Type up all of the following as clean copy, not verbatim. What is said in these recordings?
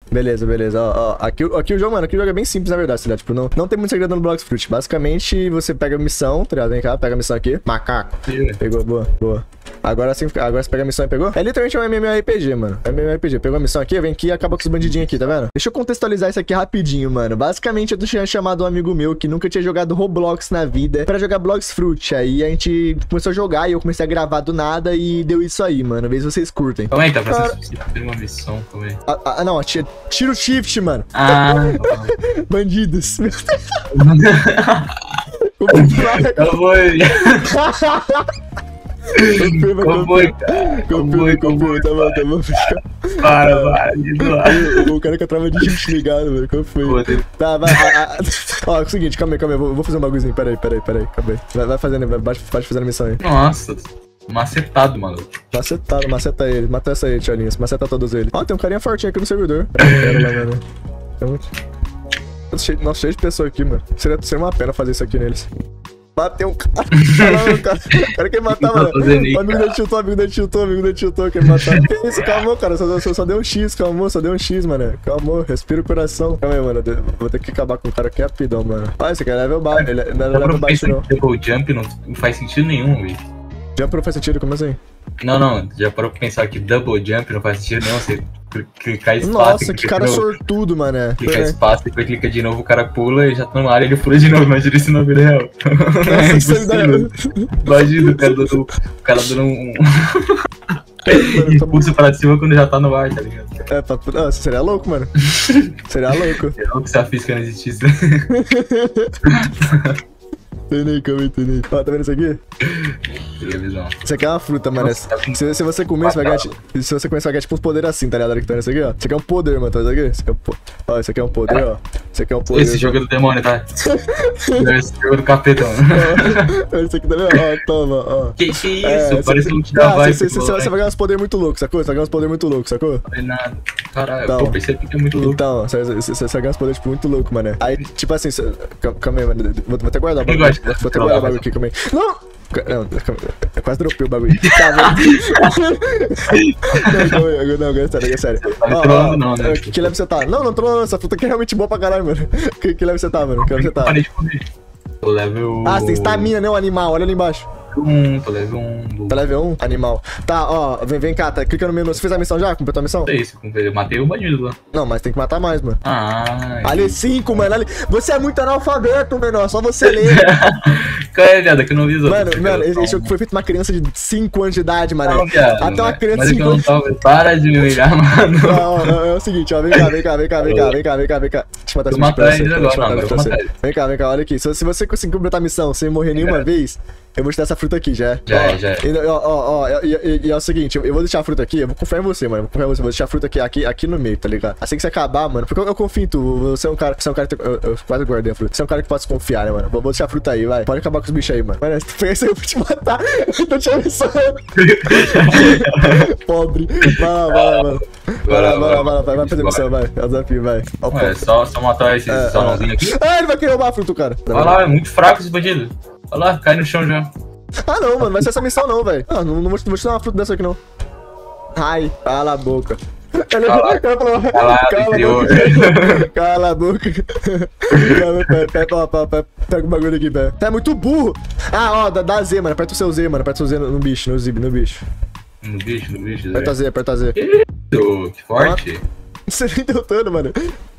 Beleza, beleza. Ó. Aqui o jogo, mano, aqui o jogo é bem simples, na verdade, tá ligado? Tipo, não tem muito segredo no Blox Fruit. Basicamente, você pega a missão, tá ligado? Vem cá, pega a missão aqui. Macaco. Pegou, boa. Agora sim, agora você pega a missão e pegou? É literalmente um MMORPG, mano. É MMORPG. Pegou a missão aqui, vem aqui e acaba com os bandidinhos aqui, tá vendo? Deixa eu contextualizar isso aqui rapidinho, mano. Basicamente, eu tinha chamado um amigo meu que nunca tinha jogado Roblox na vida pra jogar Blox Fruit. Aí a gente começou a jogar e eu comecei a gravar do nada e deu isso aí, mano. Vê se vocês curtem. Calma aí, tá pra ter uma missão, calma aí. Não, tira o shift, mano. Bandidos. Cowboy. Cowboy, tá bom. Para. O cara com a trava de shift ligado, velho. Qual foi? Tá, vai. Ó, é o seguinte, calma aí. Eu vou fazer um bagulhozinho. Pera aí, calma aí. Vai fazendo, vai fazendo a missão aí. Nossa, macetado, mano. Maceta ele. Mata essa aí, Tchalinhas. Maceta todos eles. Ó, tem um carinha fortinho aqui no servidor. Nossa, cheio de pessoas aqui, mano. Seria uma pena fazer isso aqui neles. Bateu um cara. O cara quer matar, mano. O amigo dele tiltou, quer matar. Que isso, calma, cara. Só deu um X, calma, mano. Calma, respira o coração. Calma aí, mano. Vou ter que acabar com o cara aqui rapidão, mano. Ah, esse aqui é level baixo. Ele não é level baixo, não. Double jump não faz sentido nenhum, velho. Jump não faz sentido, como assim? Não. Já parou pra pensar que double jump não faz sentido nenhum. Você clicar espaço. Nossa, que cara sortudo, mano. Clica espaço, depois clica de novo, o cara pula e já tá no ar e ele pula de novo. Imagina isso na vida real. Imagina o cara dando um impulso pra cima quando já tá no ar, tá ligado? Seria louco, mano. Seria louco. É louco se a física não existisse. Entendi. Ó, tá vendo isso aqui? Isso aqui é uma fruta, mano. Se você comer, você vai ganhar. Se você comer, você vai ganhar tipo uns poderes assim, tá ligado? Que tá isso aqui, ó. Isso aqui é um poder, mano. Tá vendo isso aqui? Ó, isso aqui é um poder, ó. Isso aqui é um poder. Esse jogo é do demônio, tá? Esse jogo é do capeta, mano. Isso aqui também, ó. Toma, ó. Que isso? Parece um tiro da vibe. Você vai ganhar uns poderes muito loucos, sacou? Você vai ganhar uns poderes muito loucos, sacou? Não é nada. Caralho, eu percebi que é muito louco. Então, você vai ganhar uns poderes tipo, muito loucos, mano. Aí, tipo assim, calma aí, mano. Vou até guardar o bagulho. Vou até guardar o bagulho aqui, calma aí. Não, eu quase dropei o bagulho. Tá, não, é sério. Tá me trollando não, né? Que level você tá? Não tô falando, essa fruta aqui é realmente boa pra caralho, mano. Que level você tá, mano? Que level você tá? Tô level... Ah, você tem stamina, né, o animal? Olha ali embaixo. Tô level 1. Tá level 1? Animal. Tá, ó, vem cá, tá, clica no menu. Você fez a missão já? Completou a missão? É isso, eu matei o bandido lá. Não, mas tem que matar mais, mano. Ali, 5, mano. Ali... Você é muito analfabeto, menor. Só você lê. Qual é, viado? Que eu não vi os outros. Mano, esse jogo foi feito pra uma criança de 5 anos de idade, mano. Não, viado, até uma criança de 5 anos. Para de me humilhar, mano. Não, é o seguinte, ó. Vem cá. Deixa eu matar esse bicho pra você. Vem cá, olha aqui. Se você conseguir completar a missão sem morrer nenhuma vez, eu vou te dar essa fruta aqui, já. E é o seguinte, eu vou deixar a fruta aqui, eu vou confiar em você, mano. Vou deixar a fruta aqui no meio, tá ligado? Assim que você acabar, mano, porque eu confio em tu. Você é um cara eu quase guardei a fruta. Você é um cara que pode se confiar, né, mano? Vou deixar a fruta aí, vai. Pode acabar com os bichos aí, mano. Mano, se tu pegar isso aí, eu vou te matar. Eu tô te avisando. Pobre. Vai lá, vai fazer missão, vai. É o desafio, vai. É só matar esse salãozinho aqui. Ah, ele vai querer roubar a fruta, cara. Vai lá, é muito fraco esse bandido. Vai lá, cai no chão já. Ah, não, mano, vai ser essa missão não, velho. Não vou te dar uma fruta dessa aqui, não. Ai, cala a boca. Cala a boca. Pega o bagulho aqui, velho. Tá muito burro. Ah, ó, dá Z, mano. Aperta o seu Z, mano. Aperta o Z no bicho, no bicho. No bicho, Aperta Z. Que forte. Você nem deu dano, mano.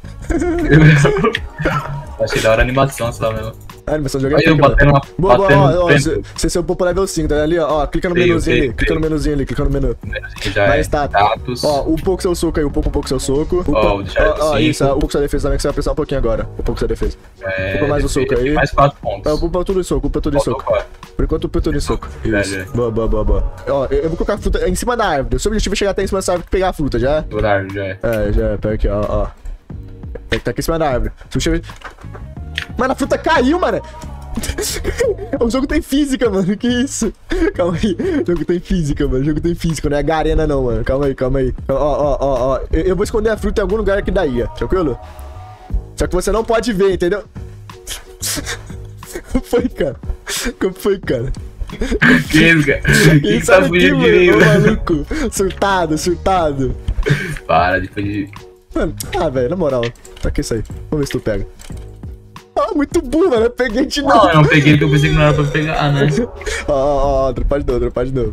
Achei da hora a animação, sei lá mesmo. A animação do jogo é pica, batendo ó, você upou pro level 5, tá ali, ó, clica no menuzinho ali, clica no menu. Vai status. Ó, um pouco seu soco aí, um pouco seu soco. Ó, isso, um pouco sua defesa também, que você vai precisar um pouquinho agora. Um pouco sua defesa. Upa mais o soco aí. Mais 4 pontos. Upa tudo em soco, Por enquanto upa tudo em soco. Isso, boa. Ó, eu vou colocar a fruta em cima da árvore. O seu objetivo é chegar até em cima dessa árvore e pegar a fruta, já? Tô na árvore, já é. Já, pega aqui, ó. Tá aqui em cima da árvore. Mano, a fruta caiu, mano. O jogo tem física, mano. Que isso? Calma aí. O jogo tem física, mano. Não é Garena, não, mano. Calma aí. Ó. Eu vou esconder a fruta em algum lugar aqui daí, ó. Tranquilo? Só que você não pode ver, entendeu? Como foi, cara? Que isso, cara? Quem tá fugindo de mim, maluco? Surtado. Para de fugir. Mano, velho, na moral. Tá que isso aí. Vamos ver se tu pega. Ah, muito burro, mano. Eu peguei de novo. Não, eu não peguei porque eu pensei que não era pra pegar, né? Ó, dropar de novo.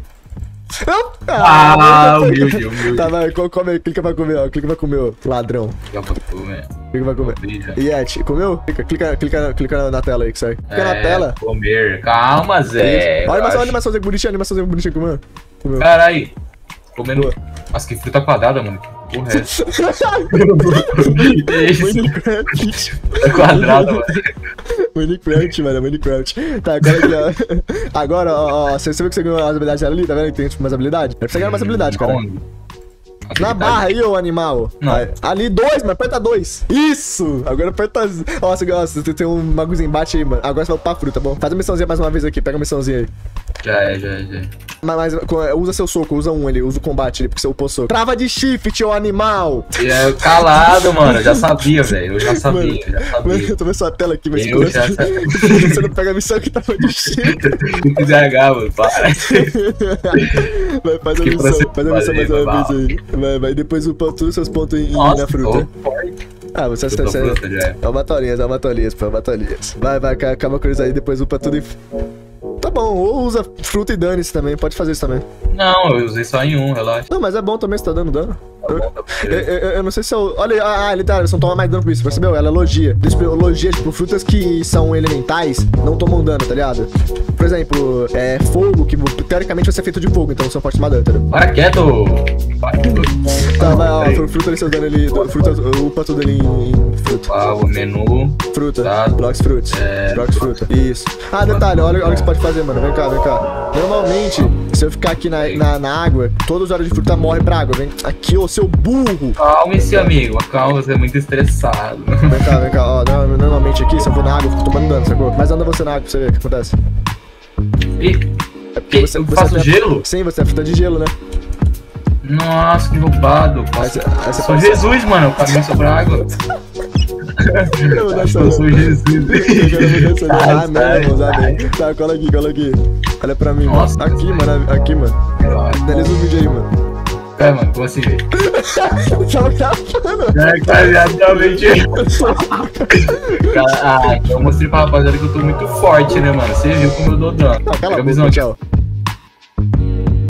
Humilde. Tá, vai, come aí, clica pra comer, ó. Clica pra comer, ó. Ladrão. Clica pra comer. Clica pra comer. Yeti, comeu? Clica na tela aí que sai. Clica na tela. Comer. Calma, Zé. Olha a animaçãozinha bonitinha, comeu. Caralho. Comendo. Nossa, que fruta quadrada, mano. Que porra é essa? Minecraft. É quadrada, mano. Minecraft. Tá, agora aqui, ó. Agora, ó, você viu que você ganhou as habilidades ali? Tá vendo que tem tipo umas habilidades? É pra você ganhar umas habilidades, cara. Na barra aí, ô animal. Não. Ali, 2, mas aperta 2. Isso! Agora aperta. Ó, você tem um bagulhozinho, bate aí, mano. Agora você vai upar a fruta, tá bom? Faz a missãozinha mais uma vez aqui, pega a missãozinha aí. Já é. Mas usa seu soco, usa um ali, usa o combate ali, porque você upou soco. Trava de shift, ô animal! Calado, mano. Eu já sabia, velho. Eu já sabia. Mano, eu tô vendo sua tela aqui, mas você não pega a missão que tava de shift. Mano, para. Vai, faz a missão mais uma vez aí. Vai, depois upa todos os seus pontos na fruta. Ah, você é uma tolinhas. Vai, acaba com eles aí, depois upa tudo e... Tá bom, ou usa fruta e dane-se também, pode fazer isso também. Não, eu usei só em um, relaxa. Não, mas é bom também se tá dando dano. Tá bom. Eu não sei se eu... Olha, eles não tomam mais dano por isso, percebeu? Ela elogia. Elogia, tipo, frutas que são elementais não tomam dano, tá ligado? Por exemplo, fogo, que teoricamente vai ser feito de fogo, então você não pode tomar dano, entendeu? Para quieto! Tá, vai, ó, fruta ali, seus dano ali, fruta, upa tudo ali em fruta. O menu. Fruta, tá. blocks fruits. Blocks fruta, isso. Ah, detalhe, olha o que você pode fazer, mano, vem cá. Normalmente, se eu ficar aqui na água, todos os horas de fruta morrem pra água, vem aqui, ô seu burro! Calma-se, amigo, calma, você é muito estressado. Vem cá, ó, normalmente aqui, se eu vou na água, eu fico tomando dano, sacou? Mas anda você na água pra você ver o que acontece. Eu faço gelo? Sim, você é fruta de gelo, né? Nossa, que roubado. Sou Jesus, mano, eu caminho sobre a água. Eu sou Jesus. Ah, não, vou usar bem. Tá, cola aqui. Olha pra mim, nossa, mano. Aqui, mano. Finaliza o vídeo aí, mano. Mano, como assim, velho? Tava gravando. Exatamente. Eu mostrei pra rapaziada que eu tô muito forte, né, mano? Você viu como eu dou dano. Cala a boca, tchau.